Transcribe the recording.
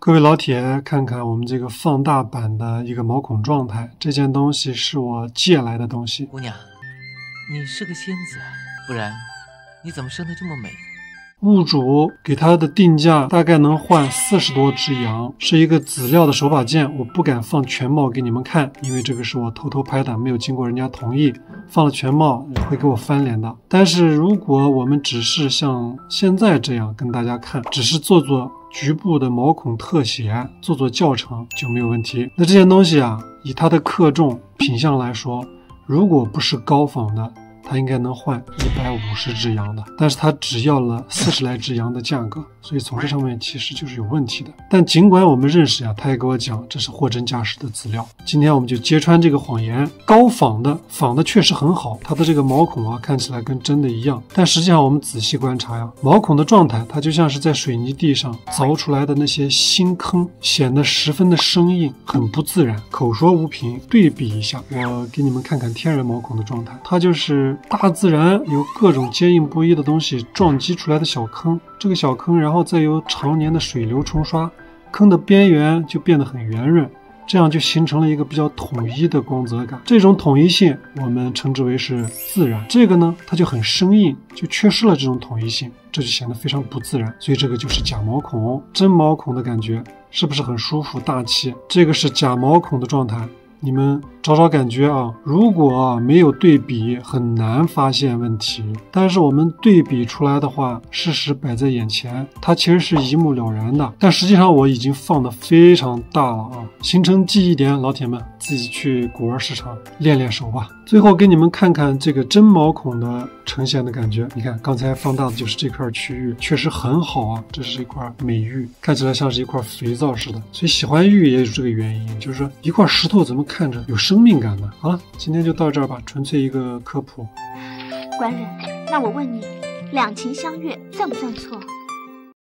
各位老铁，看看我们这个放大版的一个毛孔状态，这件东西是我借来的东西。 姑娘，你是个仙子，不然你怎么生得这么美？ 物主给他的定价大概能换40多只羊，是一个籽料的手把件，我不敢放全貌给你们看，因为这个是我偷偷拍的，没有经过人家同意，放了全貌会给我翻脸的。但是如果我们只是像现在这样跟大家看，只是做局部的毛孔特写，做教程就没有问题。那这件东西啊，以它的克重品相来说，如果不是高仿的，它应该能换150只羊的，但是它只要了40来只羊的价格，所以从这上面其实就是有问题的。但尽管我们认识呀，他也给我讲这是货真价实的资料。今天我们就揭穿这个谎言，高仿的仿的确实很好，它的这个毛孔啊看起来跟真的一样，但实际上我们仔细观察呀，毛孔的状态它就像是在水泥地上凿出来的那些新坑，显得十分的生硬，很不自然，口说无凭。对比一下，我给你们看看天然毛孔的状态，它就是大自然有各种坚硬不一的东西撞击出来的小坑，这个小坑然后再由常年的水流冲刷，坑的边缘就变得很圆润，这样就形成了一个比较统一的光泽感。这种统一性我们称之为是自然，这个呢它就很生硬，就缺失了这种统一性，这就显得非常不自然。所以这个就是假毛孔。真毛孔的感觉是不是很舒服大气？这个是假毛孔的状态，你们找感觉啊，如果没有对比很难发现问题，但是我们对比出来的话，事实摆在眼前，它其实是一目了然的。但实际上我已经放得非常大了啊，形成记忆点，老铁们自己去古玩市场练练手吧。最后给你们看看这个真毛孔的呈现的感觉，你看刚才放大的就是这块区域，确实很好啊，这是一块美玉，看起来像是一块肥皂似的，所以喜欢玉也有这个原因，就是说一块石头怎么看着有生命感呢？好了，今天就到这儿吧，纯粹一个科普。 官人，那我问你，两情相悦算不算错？